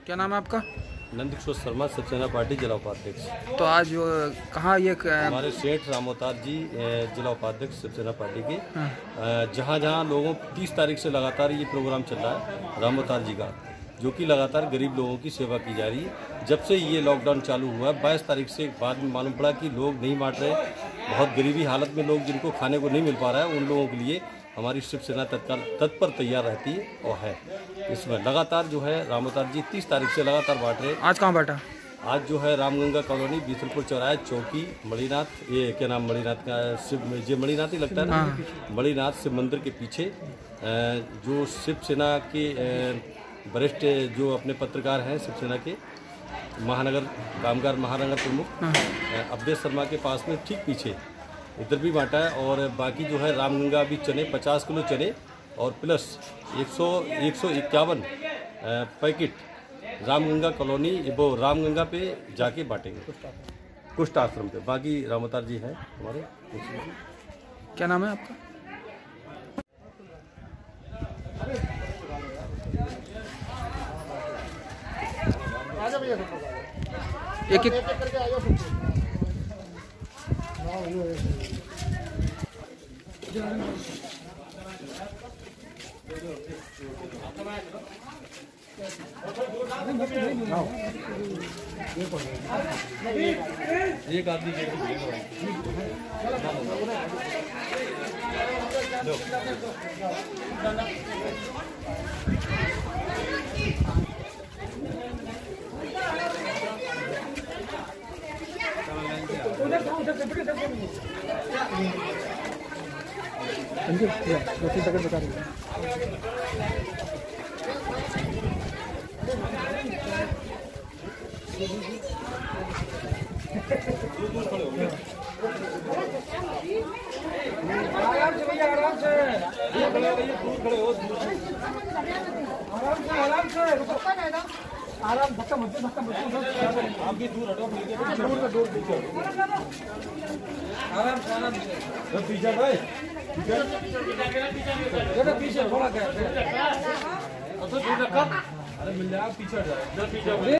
क्या नाम है आपका? नंदकिशोर शर्मा, शिवसेना पार्टी जिला उपाध्यक्ष। तो आज कहाँ ये हमारे सेठ रामोतार जी जिला उपाध्यक्ष शिवसेना पार्टी के, जहाँ जहाँ लोगों 30 तारीख से लगातार ये प्रोग्राम चल रहा है रामोतार जी का, जो कि लगातार गरीब लोगों की सेवा की जा रही है। जब से ये लॉकडाउन चालू हुआ है 22 तारीख से बाद में मालूम पड़ा कि लोग नहीं बांट रहे, बहुत गरीबी हालत में लोग जिनको खाने को नहीं मिल पा रहा है, उन लोगों के लिए हमारी शिवसेना तत्पर तैयार रहती है और है। इसमें लगातार जो है रामोतार जी 30 तारीख से लगातार बांट रहे। आज कहाँ बांटा? आज जो है रामगंगा कॉलोनी, बीसलपुर चौराहे, चौकी, मणिनाथ, ये क्या नाम मणिनाथ का, शिव ये मणिनाथ ही लगता है ना, मणिनाथ शिव मंदिर के पीछे जो शिवसेना के वरिष्ठ जो अपने पत्रकार हैं शिवसेना के महानगर कामगार महानगर प्रमुख अवधेश शर्मा के पास में ठीक पीछे इधर भी बांटा है। और बाकी जो है रामगंगा भी चने 50 किलो चने और प्लस 151 पैकेट रामगंगा कॉलोनी वो रामगंगा पे जाके बांटेंगे, कुष्ठ आश्रम पे। बाकी रामोतार जी हैं हमारे। क्या नाम है आपका? एक एक करके आइए। एक आदमी आराम धक्का मत आप भी दूर हटो, दूर आराम से पीछे भाई, पीछे थोड़ा क्या अरे मिल जाए, पीछे जाए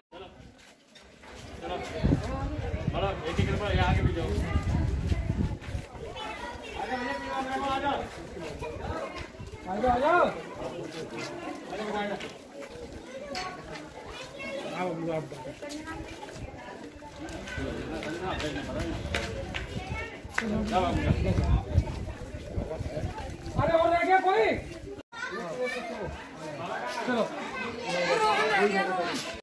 आगे भी जाओ। आ जाओ अरे और रह गया कोई? चलो